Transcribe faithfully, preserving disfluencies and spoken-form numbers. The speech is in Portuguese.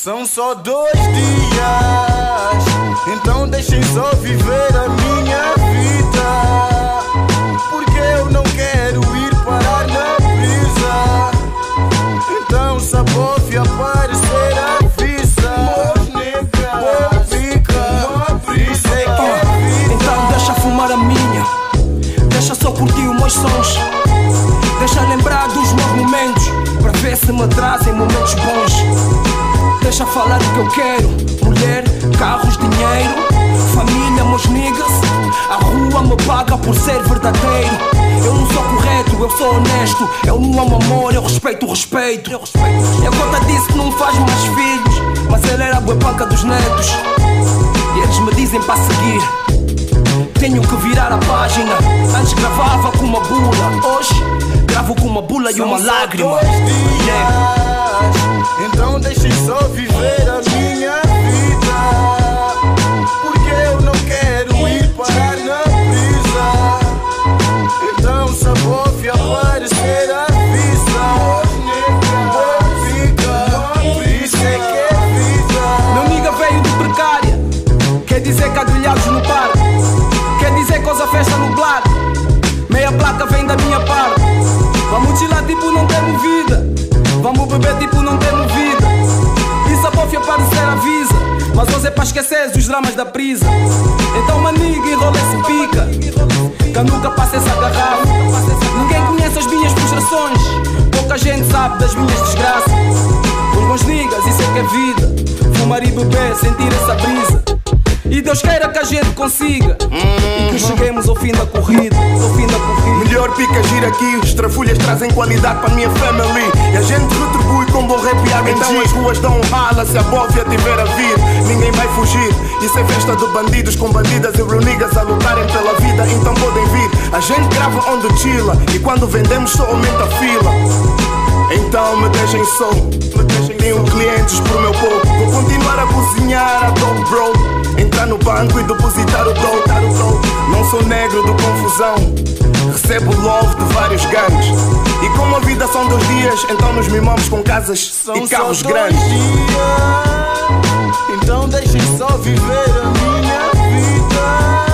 São só dois dias, então deixem só viver a minha vida, porque eu não quero ir parar na brisa. Então se a bofia aparecer avisa, vou ficar, isso é que é vida. Então deixa fumar a minha, deixa só curtir os meus sons, deixa lembrar dos meus momentos, para ver se me trazem momentos bons. Deixa falar o que eu quero, mulher, carros, dinheiro, família, meus niggas. A rua me paga por ser verdadeiro. Eu não sou correto, eu sou honesto. Eu não amo amor, eu respeito o respeito. Eu respeito. A conta disse que não faz mais filhos, mas ele era a buepanca dos netos. E eles me dizem para seguir, tenho que virar a página. Antes gravava com uma bula, hoje gravo com uma bula e uma lágrima. Yeah. Então deixem só viver a minha vida, porque eu não quero ir parar na brisa. Então se a bofia aparecer avisa, vou ficar, isso é que é vida. Meu nigga veio de precária, quer dizer cadrilhados no parque, quer dizer coisa festa no black. Meia placa vem da minha parte. Vamos chilar tipo não temos vida, vamos beber tipo não temos vida. E se a bofia parecer avisa, mas hoje é para esquecer os dramas da prisa. Então maniga, enrola esse pica, que eu nunca passo essa garrafa. Ninguém conhece as minhas frustrações, pouca gente sabe das minhas desgraças. Os meus niggas, isso é que é vida, fumar e beber, sentir essa brisa. E Deus queira que a gente consiga, hum, e que cheguemos ao fim da corrida, ao fim da corrida. Melhor pica gira aqui, os trafulhas trazem qualidade para a minha family. E a gente retribui com bom rap e R and B. Então as ruas dão um rala se a bófia tiver a vir. Ninguém vai fugir, isso é festa de bandidos com bandidas e real niggas a lutarem pela vida. Então podem vir, a gente grava onde chila, e quando vendemos só aumenta a fila. Então me deixem só, me deixem tenho clientes pro meu povo. Vou continuar a cozinhar a dope bro, entrar no banco e depositar o dope. Não sou negro de confusão, recebo love de vários gangues. E como a vida são dois dias, então nos mimamos com casas são e carros só grandes. Dois dias, então deixem só viver a minha vida,